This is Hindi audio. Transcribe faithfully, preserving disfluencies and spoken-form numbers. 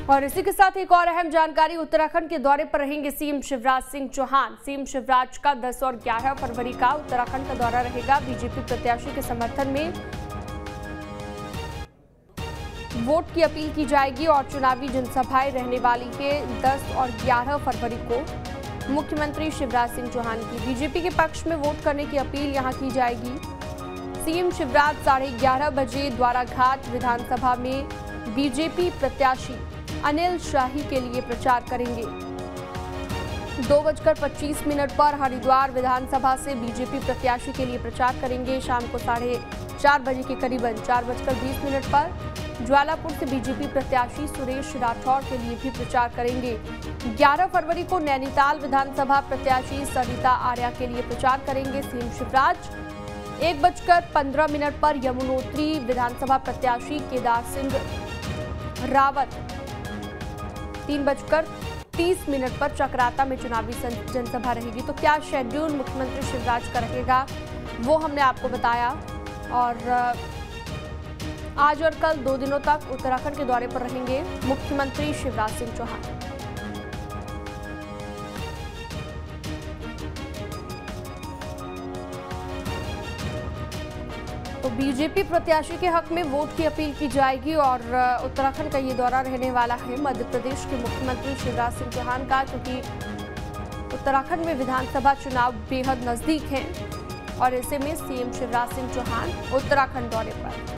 और इसी के साथ एक और अहम जानकारी, उत्तराखंड के दौरे पर रहेंगे सीएम शिवराज सिंह चौहान। सीएम शिवराज का दस और ग्यारह फरवरी का उत्तराखंड का दौरा रहेगा। बीजेपी प्रत्याशी के समर्थन में वोट की अपील की जाएगी और चुनावी जनसभाएं रहने वाली है दस और ग्यारह फरवरी को। मुख्यमंत्री शिवराज सिंह चौहान की बीजेपी के पक्ष में वोट करने की अपील यहां की जाएगी। सीएम शिवराज साढ़े ग्यारह बजे द्वाराघाट विधानसभा में बीजेपी प्रत्याशी अनिल शाही के लिए प्रचार करेंगे। दो बजकर पच्चीस मिनट पर हरिद्वार विधानसभा से बीजेपी प्रत्याशी के लिए प्रचार करेंगे। शाम को साढ़े चार बजे के करीबन चार बजकर बीस मिनट पर ज्वालापुर से बीजेपी प्रत्याशी सुरेश राठौर के लिए भी प्रचार करेंगे। ग्यारह फरवरी को नैनीताल विधानसभा प्रत्याशी सरिता आर्या के लिए प्रचार करेंगे सीएम शिवराज। एक बजकर पंद्रह मिनट पर यमुनोत्री विधानसभा प्रत्याशी केदार सिंह रावत। तीन बजकर तीस मिनट पर चक्राता में चुनावी जनसभा रहेगी। तो क्या शेड्यूल मुख्यमंत्री शिवराज का रहेगा वो हमने आपको बताया। और आज और कल दो दिनों तक उत्तराखंड के दौरे पर रहेंगे मुख्यमंत्री शिवराज सिंह चौहान। तो बीजेपी प्रत्याशी के हक में वोट की अपील की जाएगी और उत्तराखंड का ये दौरा रहने वाला है मध्य प्रदेश के मुख्यमंत्री शिवराज सिंह चौहान का, क्योंकि उत्तराखंड में विधानसभा चुनाव बेहद नजदीक हैं और ऐसे में सीएम शिवराज सिंह चौहान उत्तराखंड दौरे पर।